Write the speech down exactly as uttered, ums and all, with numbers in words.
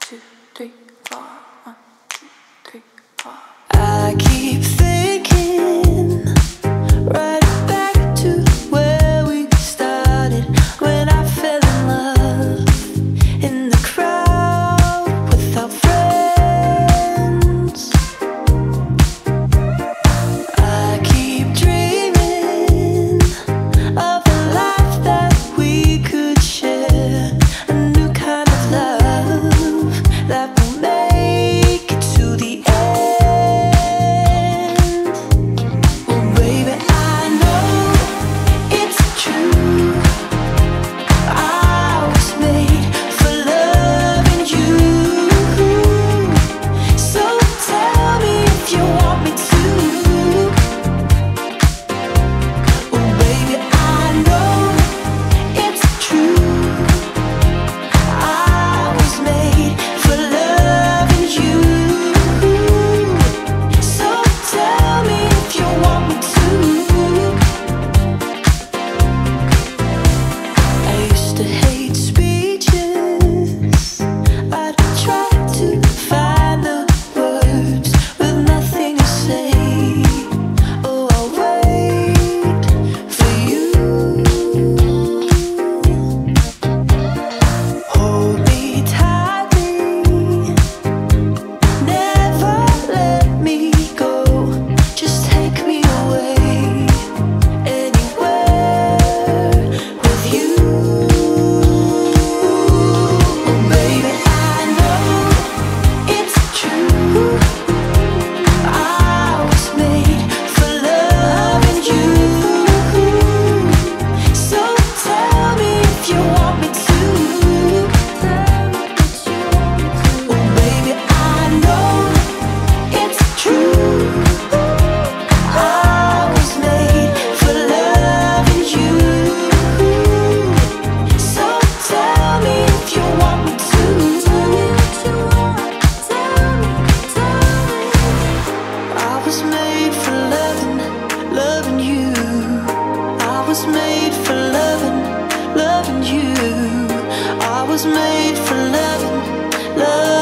two, three, four. One, two, three, four. I keep thinking right back to where we started, when I fell in love in the crowd without friends. I keep dreaming of a life that we could share, a new kind of love that will make it to the end. Oh baby, I know it's true. I was made for loving you. So tell me if you want me to. Oh baby, I know it's true. I was made for loving you. So tell me if you want me to. I used to hate speeches. I'd try to find the words with nothing to say. Oh, I'll wait for you. Hold me tightly, never let me go. Just take me away, anywhere with you. Oh baby, I know it's true. I was made for loving you. So tell me if you want me to. Oh baby, I know it's true. I was made for loving you. So tell me if you want me to. Tell me what you want. Tell me, tell me. I was made for loving, loving you. I was made for loving, loving you. I was made for loving, loving.